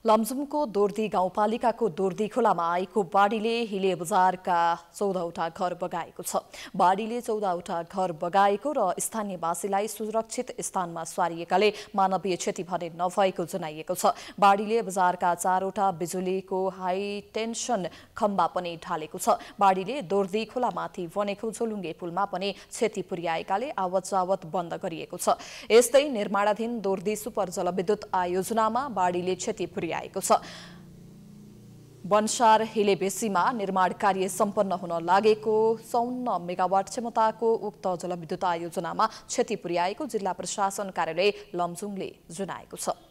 लमजुङको दोर्दी गाउँपालिकाको दोर्दी खोलामा आएको बाढीले हिले बजारका 14वटा घर बगाएको छ। बाढीले 14वटा घर बगाएको र स्थानीयवासीलाई सुरक्षित स्थानमा सारिएकाले मानवीय क्षति भने नभएको जनाइएको छ। बाढीले बजारका 4वटा बिजुलीको हाई टेन्सन खम्बा पनि ढालेको छ। बाढीले दोर्दी खोलामाथि बनेको झोलुङ्गे पुलमा पनि क्षति पुर्याएकाले आवत जावत बन्द गरिएको छ। यस्तै निर्माणाधीन दोर्दी सुपर जलविद्युत आयोजनामा बाढीले क्षति पुर्याएको छ। बनसार हिलेबेसीमा निर्माण कार्य सम्पन्न हुन लागेको 54 मेगावाट क्षमताको उक्त जलविद्युत आयोजनामा क्षति पुर्याएको जिल्ला प्रशासन कार्यालय लमजुङले जनाएको छ।